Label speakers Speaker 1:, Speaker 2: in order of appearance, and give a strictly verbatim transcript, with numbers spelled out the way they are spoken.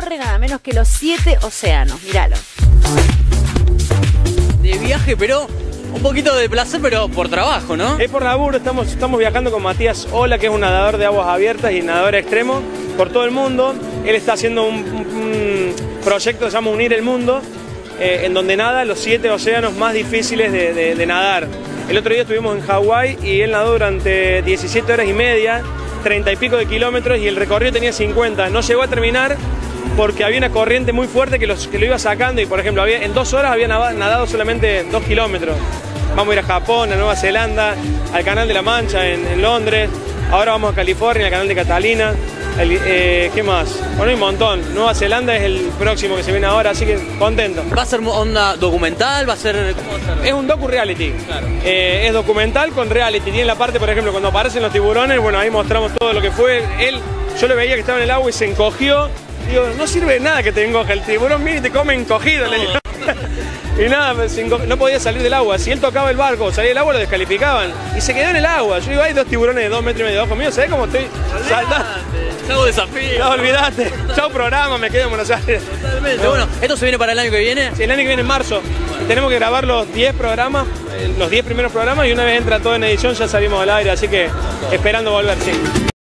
Speaker 1: recorre nada menos que los siete océanos. Míralo.
Speaker 2: De viaje, pero un poquito de placer, pero por trabajo, ¿no?
Speaker 3: Es por laburo, estamos, estamos viajando con Matías Ola, que es un nadador de aguas abiertas y nadador extremo por todo el mundo. Él está haciendo un, un proyecto que se llama Unir el Mundo, eh, en donde nada los siete océanos más difíciles de, de, de nadar. El otro día estuvimos en Hawái y él nadó durante diecisiete horas y media, treinta y pico de kilómetros, y el recorrido tenía cincuenta. No llegó a terminar porque había una corriente muy fuerte que, los, que lo iba sacando y, por ejemplo, había, en dos horas había nadado solamente dos kilómetros. Vamos a ir a Japón, a Nueva Zelanda, al Canal de la Mancha en, en Londres. Ahora vamos a California, al Canal de Catalina. El, eh, ¿Qué más? Bueno, hay un montón. Nueva Zelanda es el próximo que se viene ahora, así que contento.
Speaker 2: ¿Va a ser onda documental? ¿Va a ser...? ¿Cómo va a ser?
Speaker 3: Es un docu-reality.
Speaker 2: Claro.
Speaker 3: Eh, es documental con reality. Tiene la parte, por ejemplo, cuando aparecen los tiburones, bueno, ahí mostramos todo lo que fue. Él, yo le veía que estaba en el agua y se encogió. Digo, no sirve de nada que te encoja. El tiburón viene y te come encogido. No. Le digo. Y nada, no podía salir del agua. Si él tocaba el barco o salía del agua, lo descalificaban. Y se quedó en el agua. Yo digo, hay dos tiburones de dos metros y medio abajo mío. ¿Sabés cómo estoy saltando?
Speaker 2: Chau desafío.
Speaker 3: No, olvidate. Chau programa, me quedo en Buenos Aires.
Speaker 2: Totalmente. No. Bueno, ¿esto se viene para el año que viene?
Speaker 3: Sí, el año que viene en marzo. Tenemos que grabar los diez programas, los diez primeros programas, y una vez entra todo en edición ya salimos al aire. Así que esperando volver, sí.